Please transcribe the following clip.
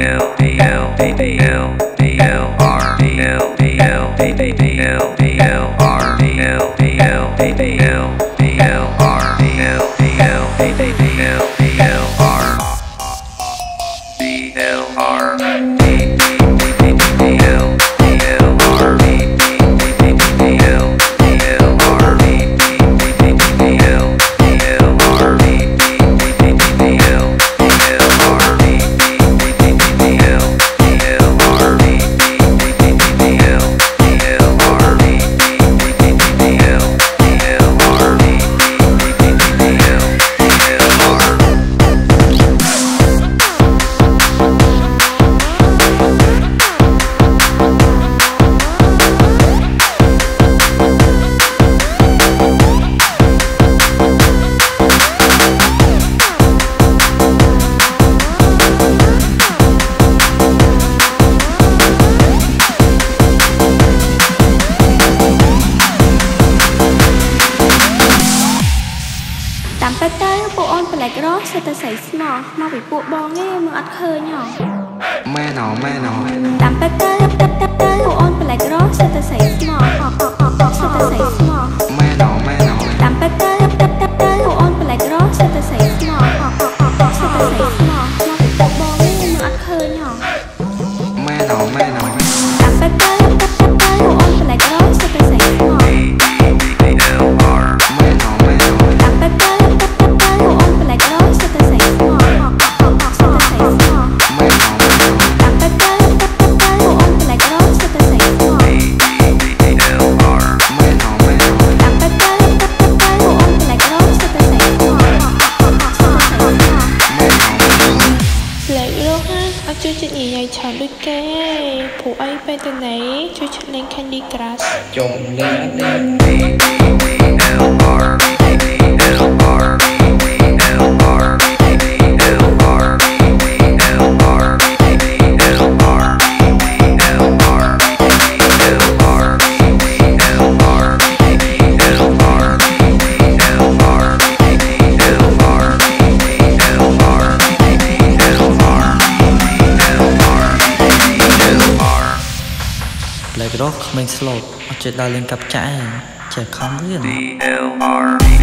sẽ ta xảy small mau bị buộc bong nghe mà ăn khơi nhỏ mẹ nó tạm bắt tới bộ on black rock sẽ ta xảy small sẽ ta xảy small mẹ nó tạm bắt tới bộ on black rock sẽ ta xảy small sẽ ta xảy small mau bị buộc bong nghe mà ăn khơi nhỏ mẹ nó tạm bắt tới bộ on black rock sẽ ta xảy small chương trình nhảy nhảy chọn đôi kê phụ ấy bên tên này chương trình lên Candy Crush chồng lên Like rock, main slow, ở trên đa lên cặp trái, trẻ không biết. BLR